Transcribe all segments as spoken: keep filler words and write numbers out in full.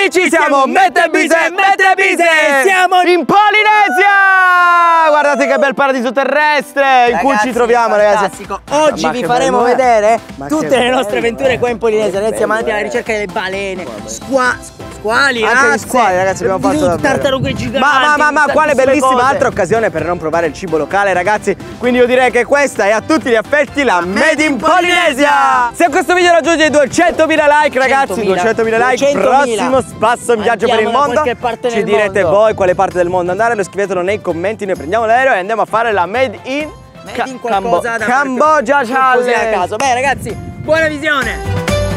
amici, siamo Mette Bise, Mette Bise! Siamo in Polinesia! Guardate che bel paradiso terrestre in cui ci troviamo, ragazzi. Oggi Ma vi che faremo bello, eh. vedere Ma tutte che le nostre bello, avventure eh. qua in Polinesia. Ragazzi, siamo andati alla eh. ricerca delle balene, squa, squali, Anche gli razze, squali, ragazzi, abbiamo fatto davvero. tartarughe giganti. Ma, ma, ma, ma quale tantissime bellissima cose. altra occasione per non provare il cibo locale, ragazzi. Quindi io direi che questa è a tutti gli effetti la Made in Polinesia. Se questo video raggiunge i duecentomila like, ragazzi, duecentomila like, prossimo spasso in viaggio per il mondo. Ci direte mondo. voi quale parte del mondo andare, lo scrivetelo nei commenti, noi prendiamo l'aereo e andiamo a fare la Made in Made in qualcosa da Cambogia così Challenge. a caso. Beh, ragazzi, buona visione.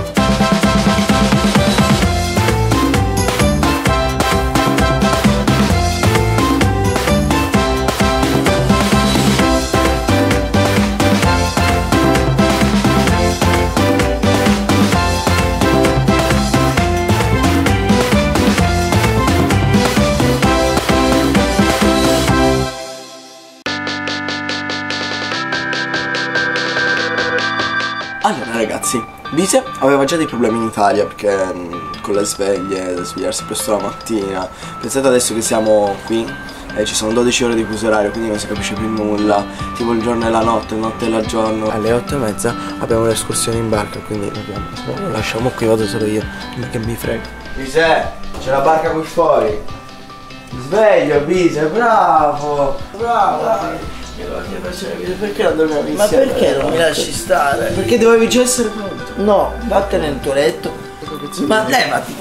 Allora ragazzi, Bise aveva già dei problemi in Italia perché mh, con le sveglie, svegliarsi presto la mattina. Pensate adesso che siamo qui e ci sono dodici ore di fuso orario, quindi non si capisce più nulla. Tipo il giorno e la notte, il notte e la giorno. Alle otto e mezza abbiamo l'escursione in barca, quindi dobbiamo, se no lo lasciamo qui, vado solo io, che mi frega. Bise, c'è la barca qui fuori. Sveglio Bise, bravo, bravo, bravo. Perché non dormiamo insieme? Ma perché non mi lasci stare? Perché dovevi già essere pronto. No, vattene nel tuo letto. Ma levati.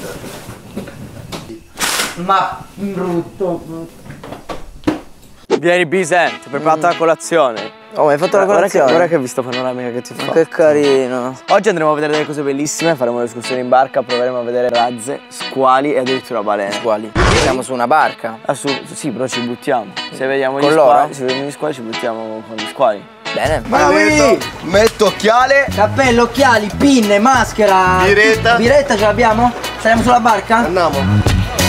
Ma brutto. Vieni Bise, ti ho preparato la colazione. Oh, hai fatto la colazione? Guarda che ho visto panoramica che ti fa. Che carino. Oggi andremo a vedere delle cose bellissime, faremo l'escursione in barca, proveremo a vedere razze, squali e addirittura balene. Squali. Siamo su una barca. Ah, su, sì, però ci buttiamo. Se vediamo Con gli loro? squali, se vediamo gli squali ci buttiamo con gli squali. Bene. Maui! Metto occhiale. Cappello, occhiali, pinne, maschera. Biretta. Biretta ce l'abbiamo? Saliamo sulla barca? Andiamo.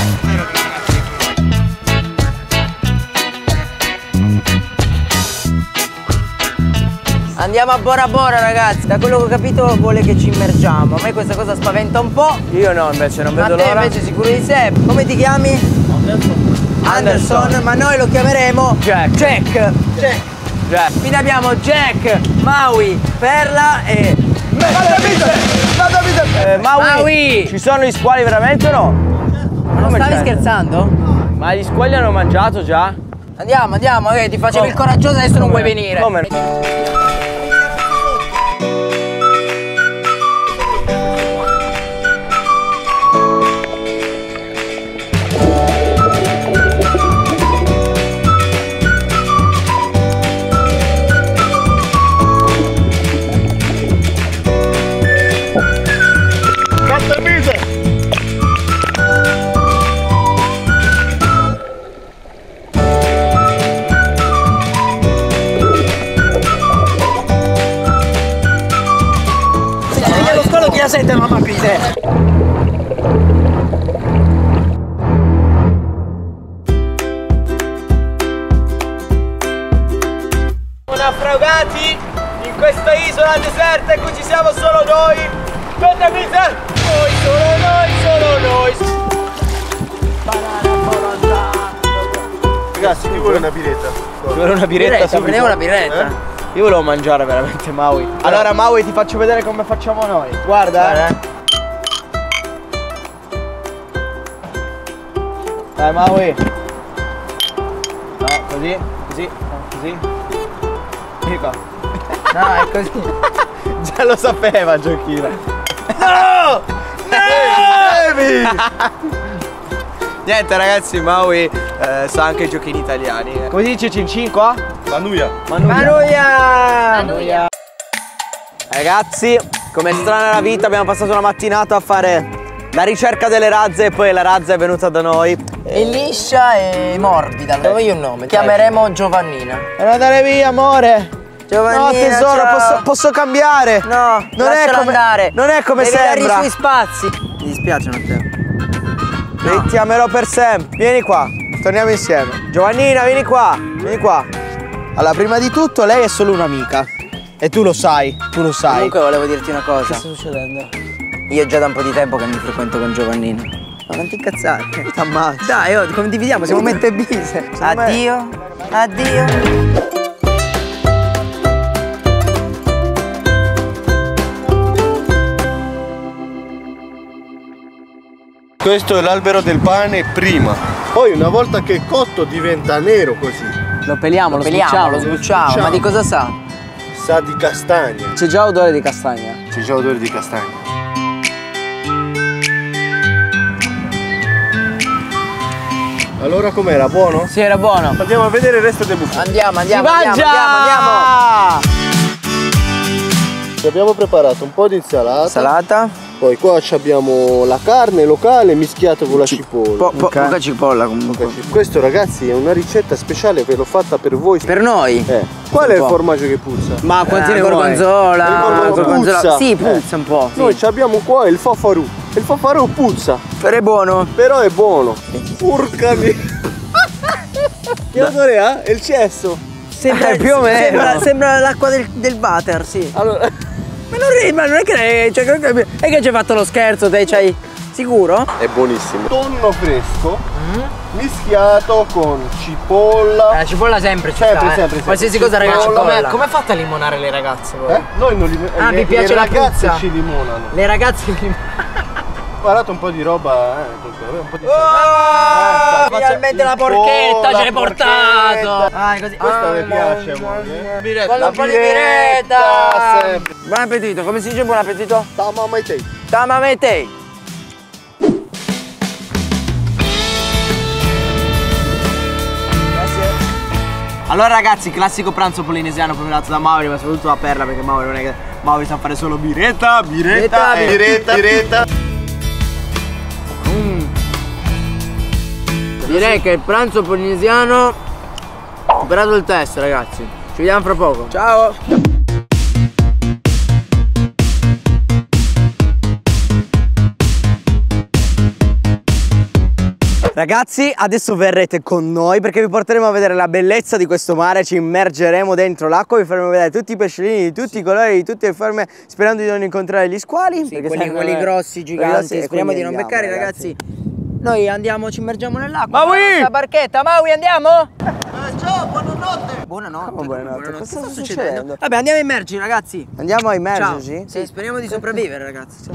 Andiamo a Bora Bora, ragazzi. Da quello che ho capito vuole che ci immergiamo. A me questa cosa spaventa un po'. Io no, invece non vedo Ma te l'ora. invece sicuro di sé. Come ti chiami? Anderson. Anderson, ma noi lo chiameremo Jack. Jack. Jack. Jack. Quindi abbiamo Jack, Maui, Perla e... Vada Bise! Vada Bise! Eh, Maui, Maui! ci sono gli squali veramente o no? Non Come stavi c'è? scherzando? Ma gli squali hanno mangiato già? Andiamo, andiamo, eh, ti facevi Come? il coraggioso, adesso non Come? vuoi venire. Come? Chi la sente mamma Bise? Naufragati in questa isola deserta in cui ci siamo solo noi. Mette Bise! Noi, solo noi, solo noi. Ragazzi, chi vuole una biretta? Ci vuole una biretta Biretta, subito. prendiamo una biretta. Eh? Io volevo mangiare veramente Maui. Allora Maui ti faccio vedere come facciamo noi. Guarda. Guarda. Dai Maui. No, così, così, così. Vieni qua. No, è così. Già lo sapeva Giochino. No! Devi! Niente ragazzi, Maui eh, sa anche i giochini italiani. Come si dice cin cin qua? Manuia. Manuia! Manuia. Ragazzi, com'è strana la vita, abbiamo passato una mattinata a fare la ricerca delle razze e poi la razza è venuta da noi. È liscia e morbida, le voglio un nome. Chiameremo Giovannina. Non andare via, amore. Giovannina, no tesoro, ciao. posso, posso cambiare. No, non è come andare. Non è come Devi sembra. dare i suoi spazi. Mi dispiace Matteo. No. Ti amerò per sempre. Vieni qua, torniamo insieme. Giovannina, vieni qua, vieni qua. Allora, prima di tutto, lei è solo un'amica. E tu lo sai, tu lo sai. Comunque volevo dirti una cosa. Che sta succedendo? Io già da un po' di tempo che mi frequento con Giovannina. Ma non ti incazzare. T'ammazzo. Dai, oh, condividiamo, siamo mette bise. Addio, addio. Questo è l'albero del pane prima. Poi una volta che è cotto diventa nero così. Lo peliamo, lo, Lo peliamo, sbucciamo. lo sbucciamo. Ma di cosa sa? Sa di castagna. C'è già odore di castagna. C'è già odore di castagna. Allora com'era? Buono? Sì, era buono. Andiamo a vedere il resto del buffet. Andiamo, andiamo, Si andiamo, mangia! andiamo, andiamo. Ci abbiamo preparato un po' di insalata. Salata. Poi qua abbiamo la carne locale mischiata con la cipolla. Po po Ok. poca cipolla comunque. Questo ragazzi è una ricetta speciale, ve l'ho fatta per voi. Per noi? Eh. Qual è il po'. formaggio che puzza? Ma quanti Eh, ne vuoi? gorgonzola. Il gorgonzola gorgonzola. puzza. Sì, Eh. puzza un po'. Sì. Noi ci abbiamo qua il fafarù. Il fafarù puzza, Però è buono. però è buono. Urca mi... Che odore ha? È il cesso. Sembra, Eh, più o meno. Sembra, sembra l'acqua del, del butter, sì. Allora... Ma non, ri- ma non è che. Cioè, credo che- è che ci hai fatto lo scherzo, te c'hai. Sicuro? È buonissimo. Tonno fresco mischiato con cipolla. La cipolla sempre ci Sempre, sta, eh. sempre, sempre. Qualsiasi cosa, Cipolla. ragazzi. Come- Come, Come fate a limonare le ragazze voi? Eh? Noi non li Ah, le, vi piace le la ragazze puzza? ci limonano. Le ragazze li. Ho imparato un po' di roba, eh, così, un po' di Oh, Eh, finalmente la faccia- porchetta Oh, ce l'hai la portato. porchetta. Ah, così. Questa mi Ah, piace a no, voi, eh? Biretta. Voglio La un po' di biretta, biretta. sempre. Buon appetito, come si dice buon appetito? Tamama e te. Tamamete. Allora ragazzi, classico pranzo polinesiano preparato da Mauri, ma soprattutto da Perla, perché Mauri non è che Mauri sa fare solo biretta, biretta, Biretta, e... Biretta, biretta. Direi che il pranzo polinesiano ha superato il test, ragazzi. Ci vediamo fra poco. Ciao. Ragazzi, adesso verrete con noi perché vi porteremo a vedere la bellezza di questo mare, ci immergeremo dentro l'acqua, vi faremo vedere tutti i pesciolini di tutti i colori, di tutte le forme, sperando di non incontrare gli squali. Sì, perché quelli, sai- quelli grossi, quelli giganti. grossi, e Speriamo quindi di non andiamo, beccare, ragazzi. Noi andiamo, ci immergiamo nell'acqua. Maui! La barchetta, Maui, andiamo? ciao, buonanotte. Buonanotte. Come buonanotte? Cosa sta succedendo? succedendo? Vabbè, andiamo a immergi, ragazzi. Andiamo a Ciao. immergerci? Sì, speriamo di sopravvivere, ragazzi.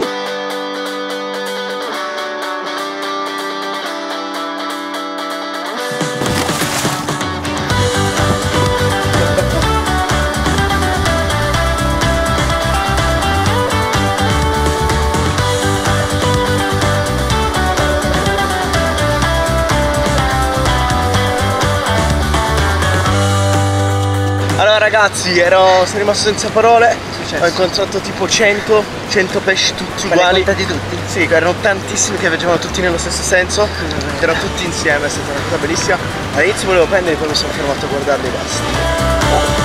Allora ragazzi, ero, sono rimasto senza parole. Ho incontrato tipo cento, cento pesci tutti uguali. contati tutti? Sì, erano tantissimi che viaggiavano tutti nello stesso senso. Erano tutti insieme, è stata una cosa bellissima. All'inizio volevo prenderli, poi mi sono fermato a guardarli e basta.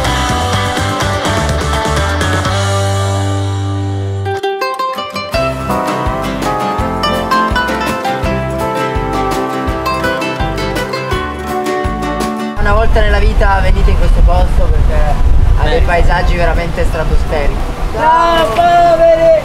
Una volta nella vita venite in questo posto perché ha dei paesaggi veramente stratosferici. Ciao poveri,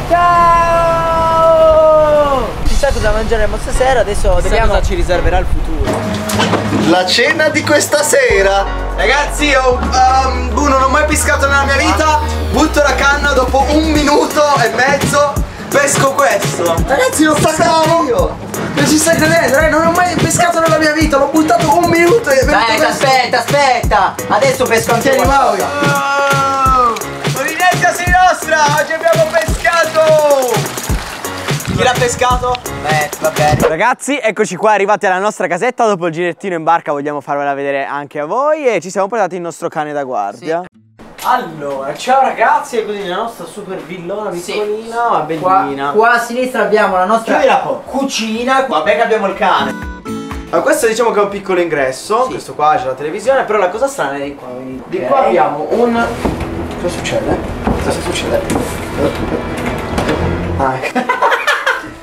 ciao! Chissà cosa mangeremo stasera, adesso dobbiamo... ci riserverà il futuro. La cena di questa sera. Ragazzi, io um, boh, non ho mai pescato nella mia vita, butto la canna, dopo un minuto e mezzo pesco questo. Ragazzi, lo staccavo io. Non ci stai credendo, eh? Non ho mai pescato nella mia vita, l'ho buttato un minuto e è venuto Aspetta, questo. aspetta, aspetta! Adesso pesco anche Tieni, Maui. qualcosa. Polinezia si nostra, oggi abbiamo pescato! Chi l'ha pescato? Beh, va bene. Ragazzi, eccoci qua arrivati alla nostra casetta. Dopo il girettino in barca vogliamo farvela vedere anche a voi. E ci siamo portati il nostro cane da guardia. Sì. Allora, ciao ragazzi, è così la nostra super villona piccolina, ma Qua, bellina. qua a sinistra abbiamo la nostra Chiudila un po'. cucina. Vabbè che abbiamo il cane. Ma questo diciamo che è un piccolo ingresso. Sì. Questo qua c'è la televisione. Però la cosa strana è di qua. Di Ok. qua abbiamo un... Cosa succede? Cosa succede? Ah, ecco.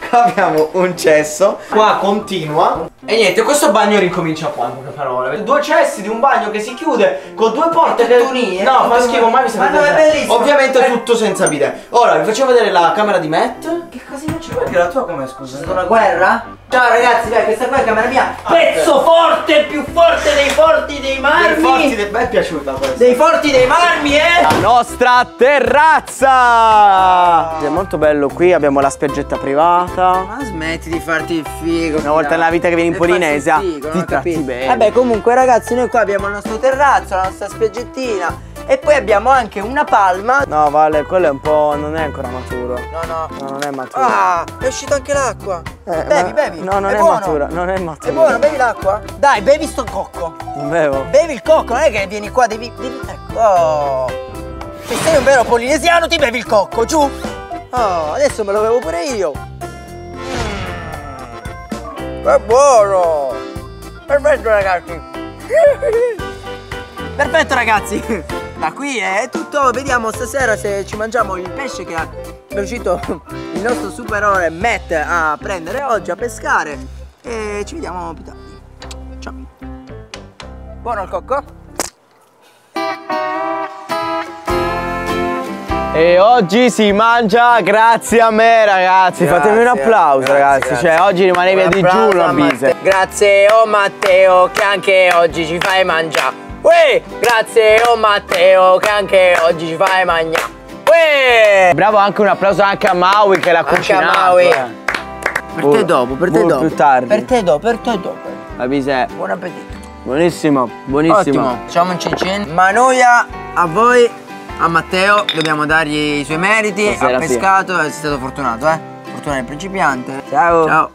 Qua abbiamo un cesso. Qua continua. E niente, questo bagno ricomincia qua, in poche parole. Due cessi di un bagno che si chiude con due porte che... Tunie, no, fa schifo, mai mi sembra. Ma no, è bellissimo. Ovviamente tutto senza bidet. Ora vi facciamo vedere la camera di Matt. Che casino c'è? Guarda la tua com'è, scusa? È stata una guerra? Ciao ragazzi, dai, questa qua è camera mia. Pezzo forte, più forte dei forti dei marmi. Dei forti dei... Beh, è piaciuta questa. Dei forti dei marmi, eh. La nostra terrazza. È molto bello qui, abbiamo la spiaggetta privata. Ma smetti di farti il figo. Una volta nella vita che vieni in Polinesia figo, ti tratti bene. Vabbè, comunque ragazzi, noi qua abbiamo il nostro terrazzo, la nostra spiaggettina. E poi abbiamo anche una palma. No, Vale, quello è un po'... non è ancora maturo. No, no. No, non è maturo. Ah, è uscita anche l'acqua. Eh, bevi, ma... bevi. No, non è, è buono. matura, non è maturo. È buono, bevi l'acqua? Dai, bevi sto cocco. Non bevo. Bevi il cocco, non è che vieni qua, devi... devi... Ecco. Oh. Se sei un vero polinesiano ti bevi il cocco, giù. Oh, adesso me lo bevo pure io. Mm. È buono. Perfetto ragazzi. Perfetto ragazzi. Da qui è tutto, vediamo stasera se ci mangiamo il pesce che è riuscito il nostro supereroe Matt a prendere oggi, a pescare. E ci vediamo più tardi. Ciao. Buono il cocco? E oggi si mangia grazie a me, ragazzi. Grazie, Fatemi un applauso, grazie, ragazzi. grazie. Cioè, oggi rimanevi a Un digiuno applauso a a Bise. Matte- Grazie oh Matteo che anche oggi ci fai mangiare. Uè! Grazie oh Matteo che anche oggi ci fai mangiare. Uè! Bravo, anche un applauso anche a Maui che l'ha Anche a cucinato. Maui. eh. Per te dopo, per te Buon dopo. più tardi. Per te dopo, per te dopo. La Bise. Buon appetito. Buonissimo, buonissimo. Ottimo. Facciamo un cin cin. Manoia a voi, a Matteo, dobbiamo dargli i suoi meriti. Stasera ha sì. pescato e sei stato fortunato, eh. Fortuna del principiante. Ciao. Ciao.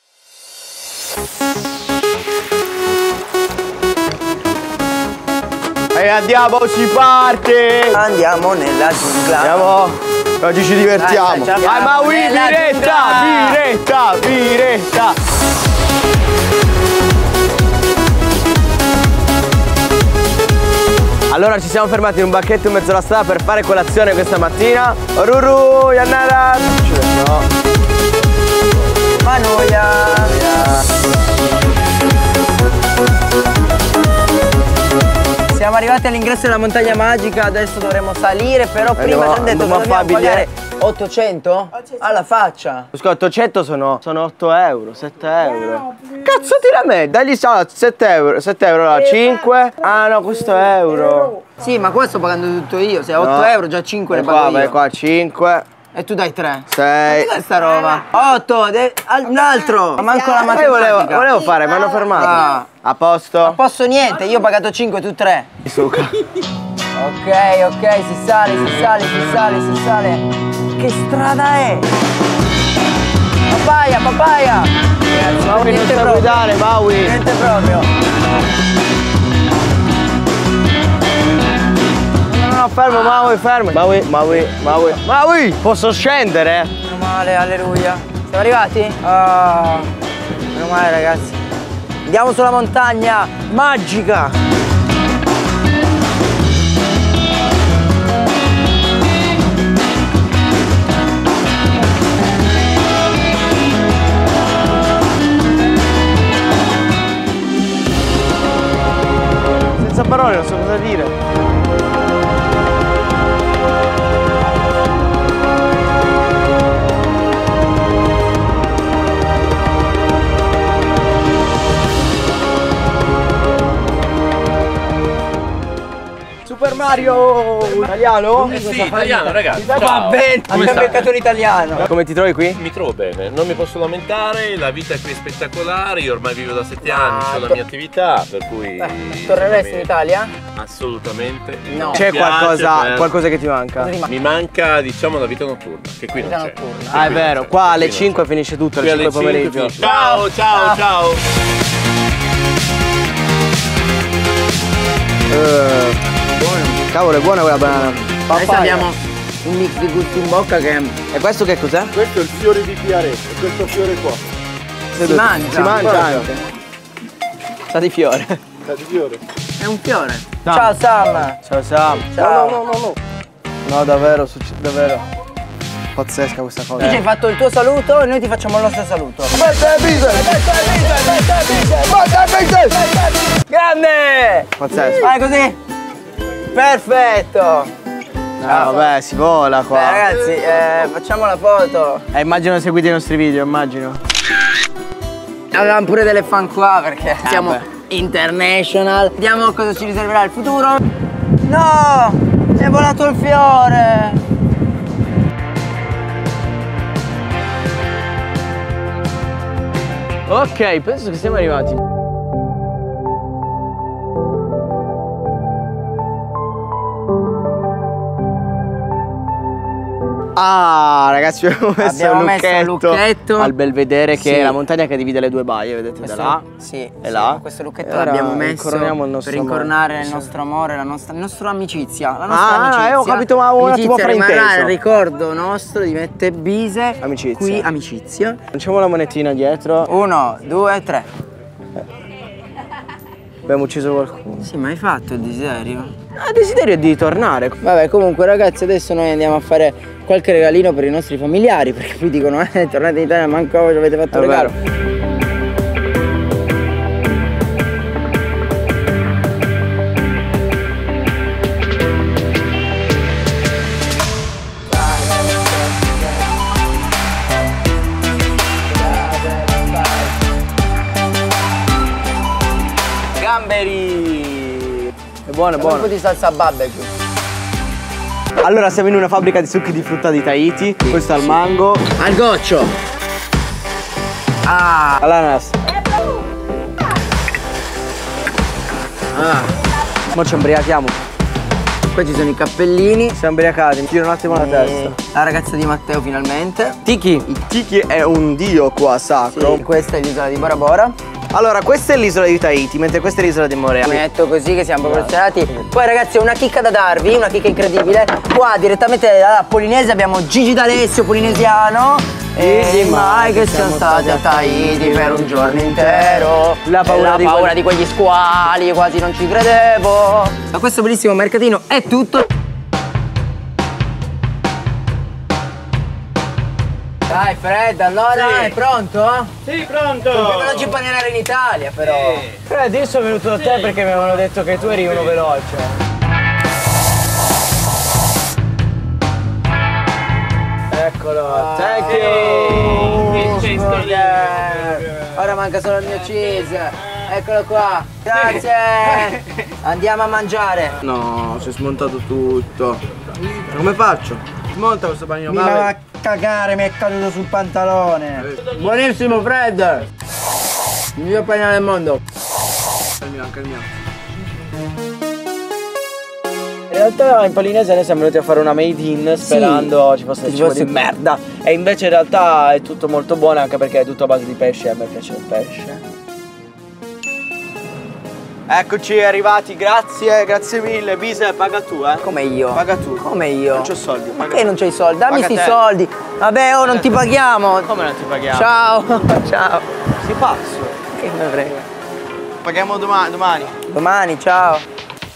E andiamo, si parte! Andiamo nella giungla. Andiamo! Oggi ci divertiamo! Dai, dai, Vai Maui, nella biretta, giungla! biretta, biretta! Allora ci siamo fermati in un banchetto in mezzo alla strada per fare colazione questa mattina. Ruru, Yannara! No. Manoia. Siamo arrivati all'ingresso della montagna magica, adesso dovremo salire, però prima no, ci hanno detto che dobbiamo dobbiamo fare pagare ottocento? Alla faccia! Scusa, ottocento sono, sono otto euro, sette euro. Cazzo tira a me, dagli sette euro, sette euro là, cinque. Ah no, questo è euro. Sì, ma qua sto pagando tutto io, se è otto No. euro già cinque le E pago qua, io. vai qua, cinque, E tu dai tre. sei. Ma sta roba? otto, un altro! Ma manco la Io matematica. volevo, volevo fare, mi hanno fermato. Ah. A posto? Non posso niente, io ho pagato cinque, tu tre. Suca. Ok, ok, si sale, si sale, si sale, si sale. Che strada è? Papaya, papaya! Maui non sa guidare, Maui. Niente proprio. No, no, fermo, Maui, fermo. Maui, Maui, Maui. Maui, posso scendere? Meno male, alleluia. Siamo arrivati? Ah, meno male ragazzi. Andiamo sulla montagna magica. Senza parole, non so cosa dire. Super Mario italiano? Eh sì, italiano ragazzi. Va ciao. bene, Come abbiamo stai? beccato un italiano. Come ti trovi qui? Mi trovo bene, non mi posso lamentare, la vita qui è spettacolare, io ormai vivo da sette anni, ho la mia attività, per cui... Beh, torneresti in Italia? Assolutamente. No. Mi C'è piace qualcosa, per- qualcosa che ti manca? Mi manca diciamo la vita notturna, che qui non Vita c'è. notturna. Ah, è vero, qua alle cinque finisce finisce tutto, alle cinque pomeriggio. Ciao, ciao, ciao. Eh, cavolo, è buona quella banana. Adesso Papaya. abbiamo un mix di gusti in bocca che E questo che cos'è? Questo è il fiore di Chiaretto, questo fiore qua. si mangia. Si mangia anche. Sa di fiore. Sta di fiore. È un fiore. Sam. Ciao Sam. Ciao Sam. Ciao. No, no, no, no. No, davvero, succe- davvero. pazzesca questa cosa. Tu ci hai fatto il tuo saluto e noi ti facciamo il nostro saluto. Grande! Pazzesco. Vai così. Perfetto. Ah, vabbè, si vola qua. Beh, ragazzi, eh, facciamo la foto. Eh, immagino seguite i nostri video, immagino. Avevamo pure delle fan qua perché Ah, siamo beh. international. Vediamo cosa ci riserverà il futuro. No! È volato il fiore! Ok, penso che siamo arrivati. Ah, ragazzi, abbiamo messo, Abbiamo un, messo un lucchetto lucchetto al Belvedere, che Sì. è la montagna che divide le due baie, vedete, Questo- da là sì, e sì, là. questo lucchetto E ora l'abbiamo messo incoroniamo il nostro per incornare amore. il nostro amore, la nostra, la nostra amicizia. La nostra Ah, amicizia. eh, ho capito, ma un attimo Amicizia rimarrà frainteso. il ricordo nostro di Mette Bise. Amicizia. Qui amicizia. Lanciamo la monetina dietro. Uno, due, tre. Abbiamo ucciso qualcuno. Sì, ma hai fatto il desiderio? Il desiderio è di tornare. Vabbè, comunque ragazzi, adesso noi andiamo a fare qualche regalino per i nostri familiari, perché poi dicono, eh, tornate in Italia, manco ci avete fatto È un regalo. vero. Gamberi! È buono, è Un buono. po' di salsa barbecue. Allora siamo in una fabbrica di succhi di frutta di Tahiti. Questo è al mango. Al goccio! Ah! All'ananas. Ah! Mo ci imbriachiamo. Poi ci sono i cappellini. Siamo imbriacati, mi tiro un attimo la testa. La ragazza di Matteo finalmente. Tiki. Tiki è un dio qua sacro. Sì, questa è l'isola di Bora Bora. Allora, questa è l'isola di Tahiti, mentre questa è l'isola di Morea. Metto così che siamo proporzionati. Poi ragazzi ho una chicca da darvi, una chicca incredibile. Qua direttamente dalla Polinesia abbiamo Gigi D'Alessio, polinesiano. E mai che siamo stati a Tahiti per un giorno intero. La paura La di paura quelli- di quegli squali, quasi non ci credevo. Da questo bellissimo mercatino è tutto. Dai Fred, allora è pronto? Sì, pronto! Dobbiamo impanare in Italia però. Fred, adesso sono venuto da te perché mi avevano detto che tu eri uno veloce. Eccolo, thank you! Che burger. Ora manca solo il mio cheese. Eccolo qua. Grazie. Andiamo a mangiare. No, si è smontato tutto. Come faccio? Smonta questo panino. Mi vai. va a cagare, mi è caduto sul pantalone. Buonissimo Fred. Il miglior panino del mondo. Anche il mio, anche il mio. In realtà in Polinesia noi siamo venuti a fare una made in sperando ci fosse Ci il cibo fosse- di merda. E invece in realtà è tutto molto buono, anche perché è tutto a base di pesce e a me piace il pesce. Eccoci arrivati, grazie, grazie mille. Bise, paga tu, eh. Come io? Paga tu. Come io? Non c'ho soldi. Ma paga che tu. non c'hai soldi? Dammi Paga sti te. soldi. Vabbè, oh, non ti paghiamo. Come non ti paghiamo? Ciao. Ciao. Si pazzo. Che me frega. Paghiamo domani, domani. Domani, ciao.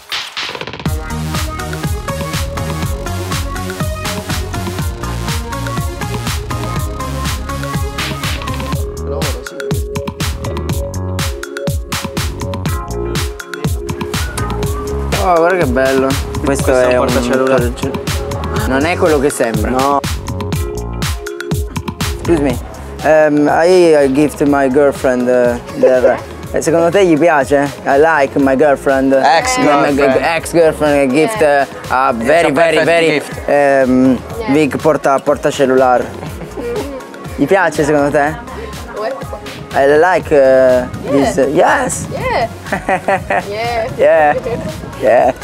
Oh, guarda che bello. Questo, Questo è è un un portacellulare. portace- Non è quello che sembra. No. Excuse me. Um, I gift my girlfriend uh, the- eh, secondo te gli piace? I like my girlfriend. Ex-girlfriend. Ex-girlfriend gift uh, a very a very perfect very gift. um, big porta portacellulare. Gli piace secondo te? I like uh, this. uh, yes. Yeah. Yeah. Yeah. Yeah.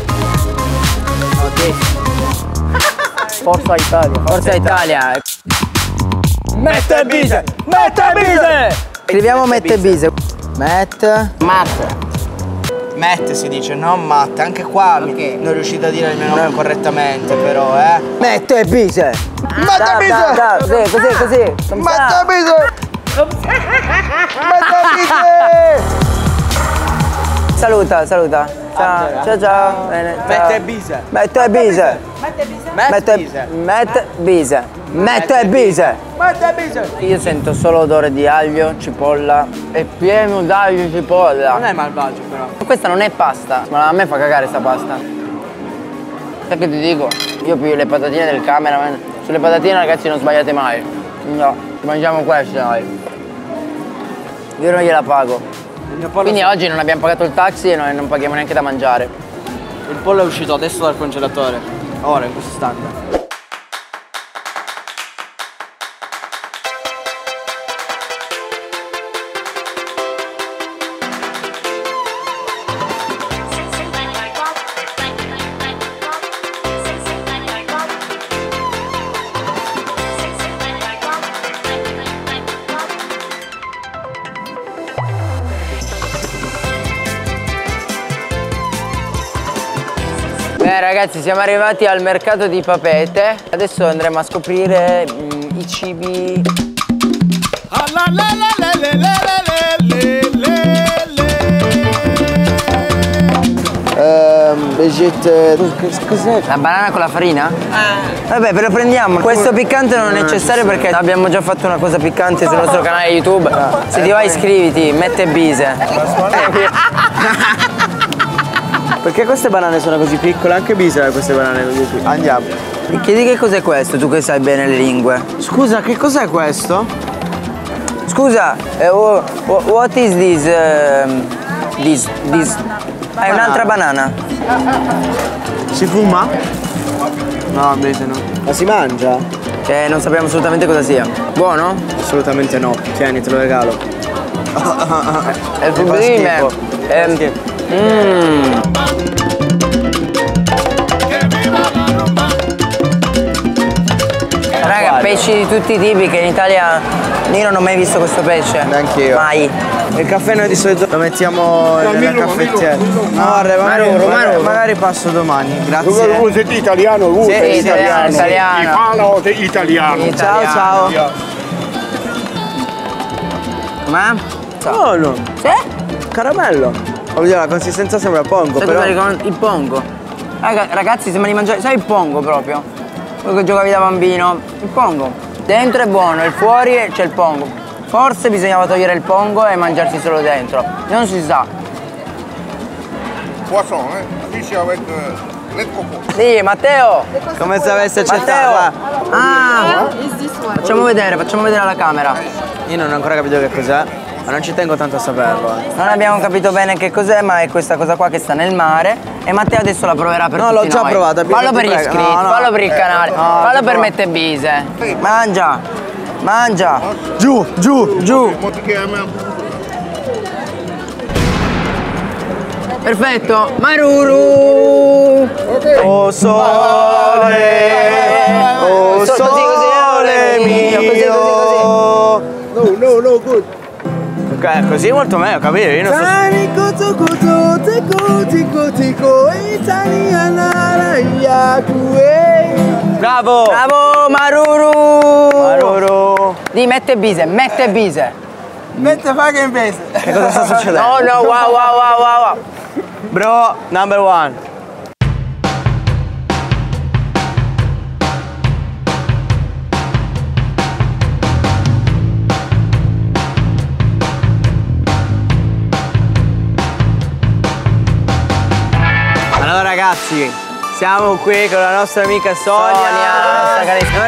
Forza Italia. Forza Italia. Mette Bise! Mette Bise! Scriviamo Mette Bise. Mette. Matt. Matt si dice, non Matt. Anche qua mi- Ok. non riuscite a dire il mio nome correttamente, però, eh. Mette Bise. Mette Bise! Da, da, così, così, così. Come Mette sta? Bise! Mette Bise! Saluta, saluta. Ciao, ciao, ciao. Bene, ciao. Mette bise. Mette bise. Mette bise. Mette bise. Mette bise. Mette bise. Io sento solo odore di aglio, cipolla. È pieno d'aglio e cipolla. Non è malvagio però. Questa non è pasta, ma a me fa cagare sta pasta. Sai che ti dico? Io piglio le patatine del cameraman. Sulle patatine ragazzi non sbagliate mai. No, mangiamo queste noi. Io non gliela pago. Quindi oggi non abbiamo pagato il taxi e noi non paghiamo neanche da mangiare. Il pollo è uscito adesso dal congelatore. Ora, in questo istante. Beh ragazzi, siamo arrivati al mercato di Papete. Adesso andremo a scoprire mm, i cibi. Ehm, vegete... Cos'è? La banana con la farina? Eh. Vabbè, ve lo prendiamo. Questo piccante non è necessario perché abbiamo già fatto una cosa piccante sul nostro canale YouTube. Se ti vai iscriviti, mette bise. Perché queste banane sono così piccole? Anche Bisa queste banane così piccole. Andiamo. Mi chiedi che cos'è questo, tu che sai bene le lingue. Scusa, che cos'è questo? Scusa, eh, wha- wha- what is this? ehm, this, this? È un'altra banana. Si fuma? No, invece no. Ma si mangia? Cioè, non sappiamo assolutamente cosa sia. Buono? Assolutamente no. Tieni, te lo regalo. È il sublime. Ehm, mm. Raga, pesci di tutti i tipi che in Italia io non ho mai visto questo pesce. Neanche io. Mai. Il caffè noi di solito lo mettiamo nella caffettiera. No, guarda, magari, Maruro, magari, Maruro. magari passo domani. Grazie. Usa italiano, usa Sì, italiano, italiano. Parlo di italiano. Ciao, ciao. Ma? Buono. Sì? Caramello. Oddio, la consistenza sembra pongo, Sai però. cosa ricon- il pongo. Raga, ragazzi, sembra di mangiare. Sai il pongo proprio? Quello che giocavi da bambino. Il pongo. Dentro è buono, il fuori c'è il pongo. Forse bisognava togliere il pongo e mangiarsi solo dentro. Non si sa. Poisson, eh? Fish avec euh, lait de coco. Sì, Matteo! Come se avesse Matteo! accettato. Ah! Is this one? Facciamo vedere, facciamo vedere alla camera. Io non ho ancora capito che cos'è, ma non ci tengo tanto a saperlo. Eh. Non abbiamo capito bene che cos'è, ma è questa cosa qua che sta nel mare. E Matteo adesso la proverà per No, tutti l'ho già noi. provata, Bill, Fallo ti per gli prego. iscritti, No, no. fallo per il canale, No, fallo ti per prego. Mette Bise. Mangia! Mangia! Giù, giù, Giù! Molti che amano. Perfetto! Maruru! Oh sole, oh So- così, così, sole così, mio. così, così, No, no, no, good. Ok, così è molto meglio, capito? Io non so. Bravo! Bravo Maruru! Maroro. Di Mette Bise, Mette Bise! Mette fucking base. Che cosa sta succedendo? No, no, wow, wow, wow, wow, wow! Bro, number one. Allora ragazzi, siamo qui con la nostra amica Sonia. Sonia, la nostra carissima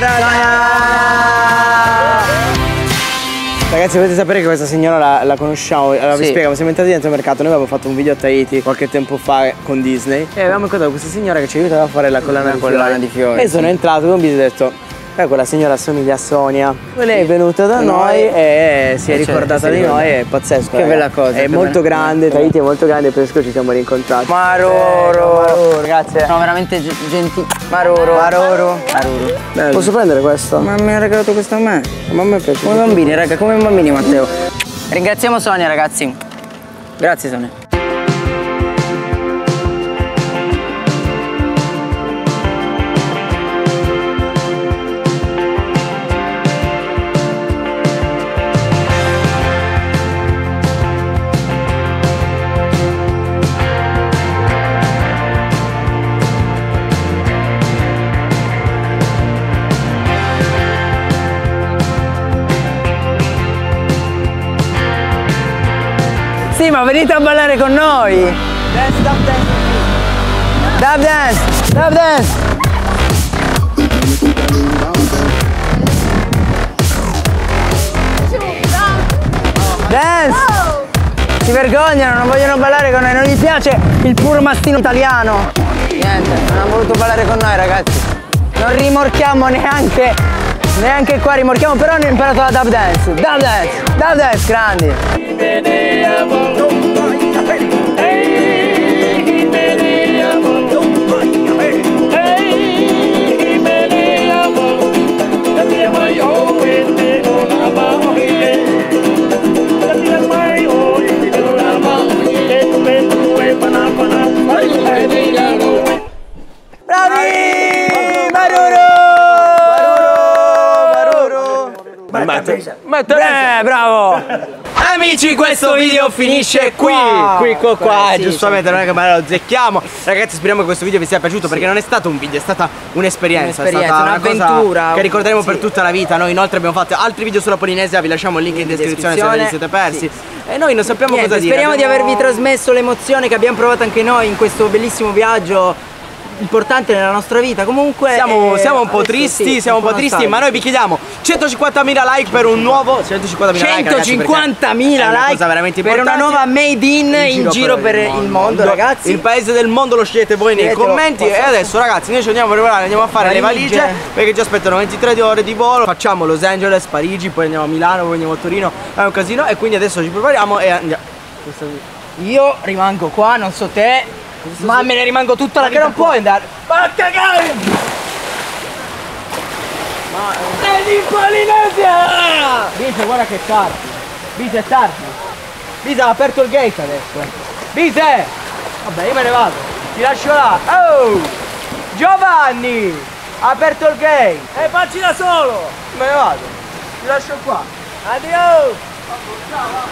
Ragazzi, dovete sapere che questa signora la, la conosciamo, la vi Sì. spiego, siamo entrati dentro il mercato, noi avevamo fatto un video a Tahiti qualche tempo fa con Disney e avevamo incontrato questa signora che ci aiutava a fare la collana, La di, collana fiori. di fiori, E sono sì. entrato con un video e ho detto, eh, quella signora assomiglia a Sonia. Lei è venuta da noi e si è Eh, certo, ricordata si di ricorda. noi, è pazzesco. Che raga. bella cosa, È che molto bella- grande, Tahiti è molto grande e per questo ci siamo rincontrati. Maroro! Maroro, grazie. Sono veramente gentili. Maroro! Maroro. Maroro! Posso prendere questo? Ma mi ha regalato questo a me. Ma a me piace. Come bambini, raga, come bambini Matteo. Ringraziamo Sonia, ragazzi. Grazie Sonia. Sì, ma venite a ballare con noi. Dance, dab dance. Dab dance, dab dance. Dance. Si vergognano, non vogliono ballare con noi, non gli piace il puro mastino italiano. Niente, non hanno voluto ballare con noi, ragazzi. Non rimorchiamo neanche, neanche qua rimorchiamo, però hanno imparato la dub dance. Dub dance, dub dance, grandi. Eh, bravo! Amici, questo video finisce qui, qui, qua, qua, sì, giustamente, sì, non è che magari lo zecchiamo. Ragazzi, speriamo che questo video vi sia piaciuto, perché non è stato un video, è stata un'esperienza, è stata un'avventura che ricorderemo sì. per tutta la vita. Noi inoltre abbiamo fatto altri video sulla Polinesia, vi lasciamo il link in descrizione, se ve li siete persi. Sì. E noi non sappiamo Niente, cosa dire. Speriamo abbiamo... di avervi trasmesso l'emozione che abbiamo provato anche noi in questo bellissimo viaggio importante nella nostra vita. Comunque siamo, eh, siamo un po' adesso tristi, sì, siamo un po' tristi, ma noi vi chiediamo centocinquantamila like per un nuovo centocinquantamila like, centocinquantamila like, cosa veramente per una nuova made in in giro, giro per, per il, mondo, il mondo, ragazzi. Il paese del mondo lo scegliete voi nei commenti. E adesso, ragazzi, noi ci andiamo a preparare, andiamo a fare le valigie, le valigie perché ci aspettano ventitré ore di volo. Facciamo Los Angeles, Parigi, poi andiamo a Milano, poi andiamo a Torino, è un casino. E quindi adesso ci prepariamo e andiamo. Io rimango qua, non so te, ma me ne rimango tutta la vita. Che non puoi andare. Ma a cagare! Made in Polinesia! Bise, guarda che tardi. Bise, è tardi. Bise, ha aperto il gate adesso. Bise! Vabbè, io me ne vado. Ti lascio là. Oh! Giovanni! Ha aperto il gate. E eh, facci da solo. Me ne vado. Ti lascio qua. Addio! Ciao.